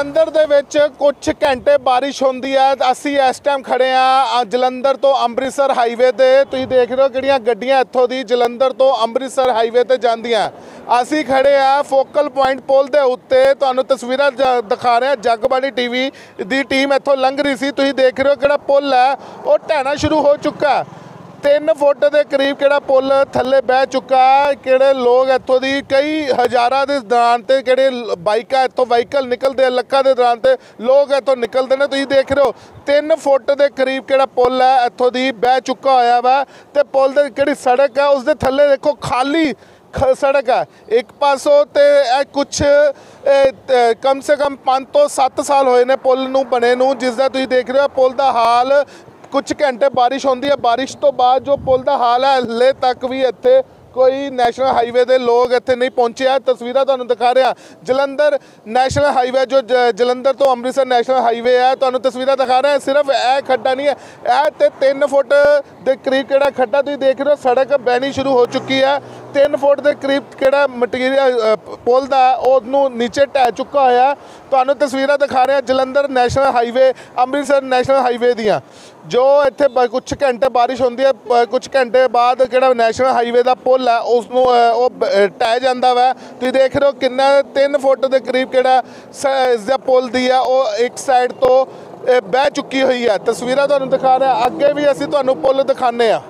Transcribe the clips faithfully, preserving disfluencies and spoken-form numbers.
ਜਲੰਧਰ ਦੇ ਵਿੱਚ ਕੁਝ ਘੰਟੇ ਬਾਰਿਸ਼ ਹੁੰਦੀ ਹੈ। ਅਸੀਂ ਇਸ ਟਾਈਮ ਖੜੇ ਆ ਜਲੰਧਰ ਤੋਂ ਅੰਮ੍ਰਿਤਸਰ ਹਾਈਵੇ ਤੇ। ਤੁਸੀਂ ਦੇਖ ਰਹੇ ਹੋ ਕਿਹੜੀਆਂ ਗੱਡੀਆਂ ਇੱਥੋਂ ਦੀ ਜਲੰਧਰ ਤੋਂ ਅੰਮ੍ਰਿਤਸਰ ਹਾਈਵੇ ਤੇ ਜਾਂਦੀਆਂ। ਅਸੀਂ ਖੜੇ ਆ ਫੋਕਲ ਪੁਆਇੰਟ ਪੁਲ ਦੇ ਉੱਤੇ। ਤੁਹਾਨੂੰ ਤਸਵੀਰਾਂ ਦਿਖਾ ਰਹੇ ਹਾਂ। ਜਗਬਾਣੀ ਟੀਵੀ ਦੀ ਟੀਮ ਇੱਥੋਂ ਲੰਘ ਰਹੀ ਸੀ। ਤੁਸੀਂ ਦੇਖ ਰਹੇ ਹੋ ਕਿਹੜਾ ਪੁਲ ਹੈ ਉਹ ਢਹਿਣਾ ਸ਼ੁਰੂ ਹੋ ਚੁੱਕਾ। तीन फुट के करीब किहड़ा पुल थल्ले बह चुका। किहड़े लोग इत्थों दी कई हज़ारां दे दौरान ते किहड़े बाइकां इत्थों व्हीकल निकलते हैं लक्खां दे दौरान ते लोग इत्थों निकलते हैं। तुसीं देख रहे हो तीन फुट के करीब किहड़ा पुल है इत्थों दी बह चुका होया वा। ते पुल दी किहड़ी सड़क है उस दे थल्ले देखो खाली सड़क है। एक पासों ते कुछ ए, कम से कम पाँच तो सत्त साल होए ने पुल नूं बने नूं, जिसदा तुसीं देख रहे हो पुल दा हाल। कुछ घंटे बारिश होती है, बारिश तो बाद जो पुल का हाल है हले तक भी इत्थे कोई नैशनल हाईवे के लोग इत्थे नहीं पहुंचे है। तस्वीरां तुहानूं दिखा रहे हैं जलंधर नैशनल हाईवे जो जलंधर तो अमृतसर नैशनल हाईवे है। तुहानूं तस्वीरां दिखा रहे हैं। सिर्फ यह खड्डा नहीं है, यह तो तीन फुट के करीब किहड़ा खड्डा तुसीं देख रहे हो सड़क बहनी शुरू हो चुकी है। तीन फुट के करीब किहड़ा मटीरियल पुल का उहनूं नीचे ढह चुका होया। तुहानूं तस्वीरां दिखा रहे हैं Jalandhar national highway Amritsar national highway दियां। जो इत्थे कुछ घंटे बारिश होती है, कुछ घंटे बाद किहड़ा नैशनल हाईवे का पुल है उसनूं ढह जांदा वा। तुसीं देख रहे हो किन्ना तीन फुट के करीब किहड़ा इसदा पुल दी है वो एक साइड तो बह चुकी हुई है। तस्वीरां तुहानूं दिखा रहे हैं। अगे भी असीं तुहानूं पुल दिखाने आ।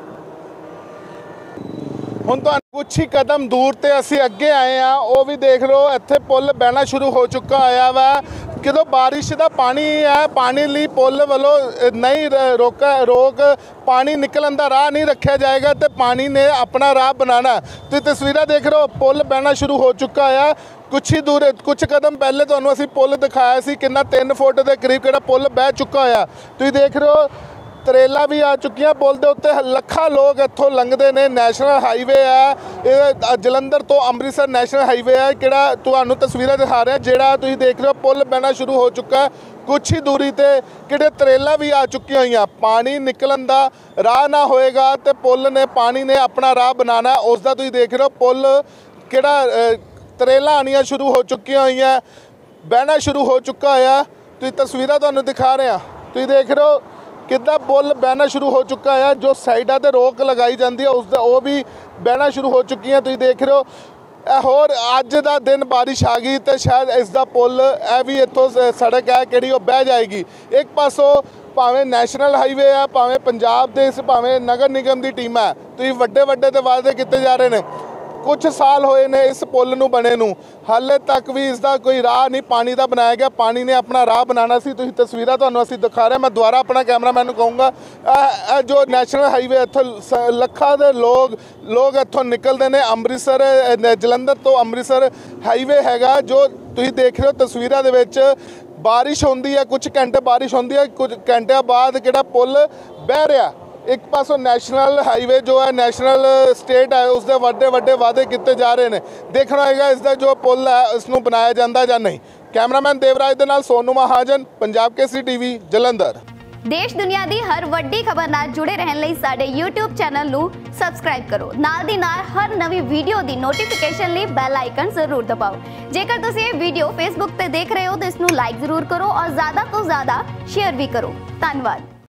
हुण तुहानूं कुछ ही कदम दूर ते असीं अगे आए हैं, वो भी देख लो इत्थे पुल बहना शुरू हो चुका होया वा। ਜਦੋਂ ਬਾਰਿਸ਼ ਦਾ ਪਾਣੀ ਹੈ ਪਾਣੀ ਲਈ ਪੁਲ ਵੱਲੋਂ ਨਹੀਂ ਰੋਕਾ ਰੋਕ ਪਾਣੀ ਨਿਕਲਣ ਦਾ ਰਾਹ ਨਹੀਂ ਰੱਖਿਆ ਜਾਏਗਾ ਤੇ ਪਾਣੀ ਨੇ ਆਪਣਾ ਰਾਹ ਬਣਾਉਣਾ। ਤੁਸੀਂ ਤਸਵੀਰਾਂ ਦੇਖ ਰਹੇ ਹੋ ਪੁਲ ਬਹਿਣਾ ਸ਼ੁਰੂ ਹੋ ਚੁੱਕਾ ਆ। ਕੁਛ ਹੀ ਦੂਰ ਕੁਛ ਕਦਮ ਪਹਿਲੇ ਤੁਹਾਨੂੰ ਅਸੀਂ ਪੁਲ ਦਿਖਾਇਆ ਸੀ ਕਿੰਨਾ ਤਿੰਨ ਫੁੱਟ ਦੇ ਕਰੀਬ ਕਿਹੜਾ ਪੁਲ ਬਹਿ ਚੁੱਕਾ ਹੋਇਆ। ਤੁਸੀਂ ਦੇਖ ਰਹੇ ਹੋ ਤਰੇਲਾ भी आ चुकी पुल के उत्ते लखा लोग इत्थों लंघते हैं। नैशनल हाईवे है ये जलंधर तो अमृतसर नैशनल हाईवे है किहड़ा तुहानूं तस्वीरां दिखा रहे हैं। जिहड़ा तुसीं देख रहे हो पुल बहना शुरू हो चुका है। कुछ ही दूरी ते किहड़े तरेला भी आ चुकी हुई। पानी निकलन दा राह ना होएगा तो पुल ने पानी ने अपना राह बनाना। उसका तुसीं देख रहे हो पुल किहड़ा तरेला आनियां शुरू हो चुकी हुई, बहना शुरू हो चुका है। तुसीं तस्वीरां तुहानूं दिखा रहे हैं। तुसीं देख रहे हो कितना पुल बहना शुरू हो चुका है। जो साइडा ते रोक लगाई जाती है उसका वो भी बहना शुरू हो चुकी है। तुसीं देख रहे हो होर अज का दिन बारिश आ गई तो शायद इसका पुल यह भी इत्थों सड़क है कि बह जाएगी। एक पासों भावें नैशनल हाईवे है भावें पंजाब देश भावें नगर निगम की टीम है। तुसीं वड्डे वड्डे तो वादे किए जा रहे हैं। कुछ साल होए ने इस पुल नूं बने नूं, हाले तक भी इसका कोई राह नहीं पानी का बनाया गया। पानी ने अपना राह बनाना सी। तुसीं तस्वीरां तुहानूं असीं दिखा रहे हैं। मैं दोबारा अपना कैमरामैन नूं कहूँगा जो नैशनल हाईवे इत्थों लखां दे लोग लोग इत्थों निकलते हैं। अमृतसर जलंधर तो अमृतसर हाईवे हैगा जो तुसीं देख रहे हो तस्वीरां दे विच। बारिश होंदी है, कुछ घंटे बारिश होंदी है, कुछ घंटे बाद किहड़ा पुल बह रहा। एक पासों नैशनल हाईवे जो है नैशनल स्टेट है उसके वड्डे वड्डे वादे किए जा रहे हैं। देखना होगा इसका जो पुल है इसनूं बनाया जाता या नहीं। कैमरामैन देवराज दे नाल सोनू महाजन, पंजाब केसरी टीवी जलंधर। देश दुनिया की हर वड्डी खबर नाल जुड़े रहने लई साडे यूट्यूब चैनल नूं सबसक्राइब करो। नाल दी नाल हर नवी वीडियो दी नोटिफिकेशन लई बैल आइकन जरूर दबाओ। जेकर तुसीं ये वीडियो फेसबुक ते देख रहे हो तो इसनूं लाइक जरूर करो और ज़्यादा तो ज़्यादा शेयर भी करो। धन्नवाद।